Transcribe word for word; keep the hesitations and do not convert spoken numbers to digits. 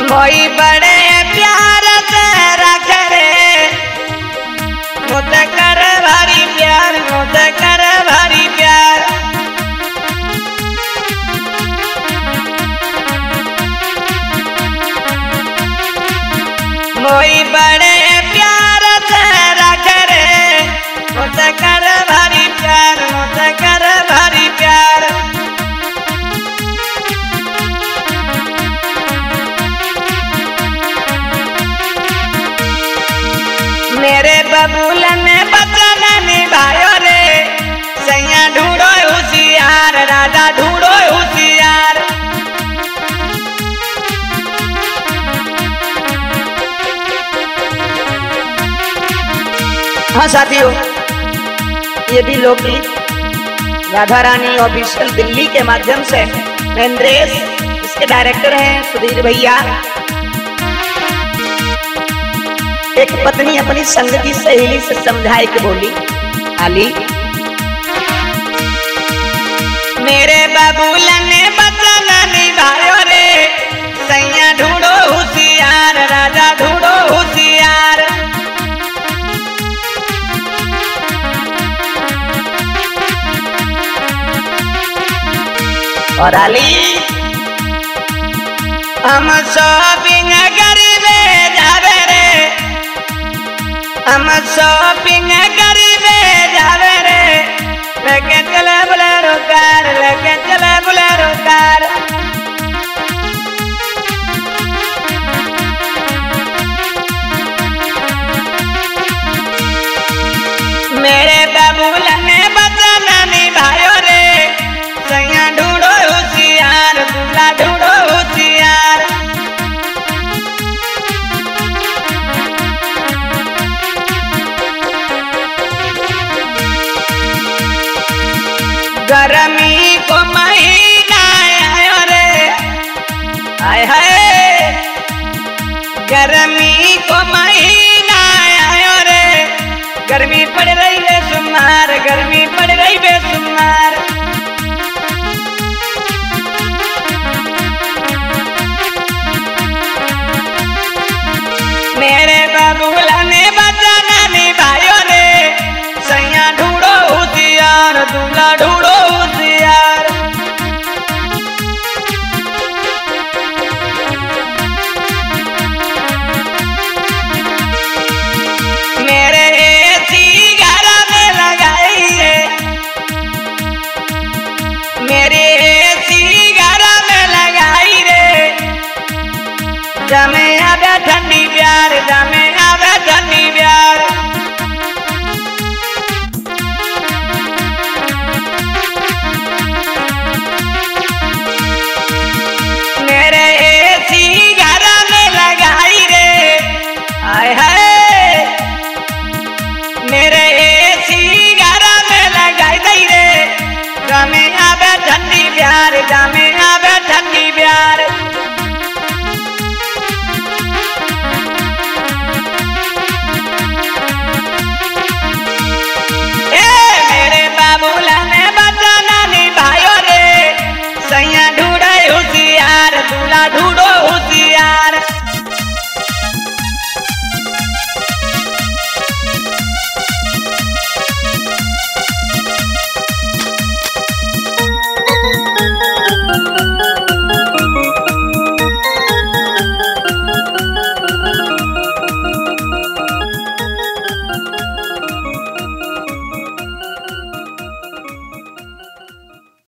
मोई बड़े प्यार से रख रे, मुझे कर भारी प्यार, मुझे कर भारी प्यार। मोई बड़े प्यार से रख रे, मुझे कर भारी प्यार, मुझे कर भारी प्यार। मेरे बबूल ने बचन निभायो रे, सैया ढूंढो होशियार, राजा ढूंढो होशियार। हाँ साथियों, ये भी लोकगीत राधा रानी ऑफिशियल दिल्ली के माध्यम से नरेश, इसके डायरेक्टर हैं सुधीर भैया। एक पत्नी अपनी संग की सहेली से समझाए के बोली, आली मेरे बबूल ने बचन निभायो रे, सैया ढूंढो होशियार, राजा ढूंढो होशियार। और आली हम शॉपिंग करीबे जावे रे, हम शॉपिंग करीबे जावे रे, लेके चले बोलेरो कार, लेके चले बोलेरो कार। मेरे बबूल ने बचन निभायो रे, सैया ढूंढो होशियार, दूल्हा ढूंढो होशियार। गर्मी को महीना आयो रे, आय हाय गर्मी को महीना आयो रे, गर्मी पड़ रही बेसुमार, गर्मी पड़ रही बेसुमार। मेरे बबूल ने बचन निभायो रे, सैया ढूंढो होशियार, दूल्हा ढूंढो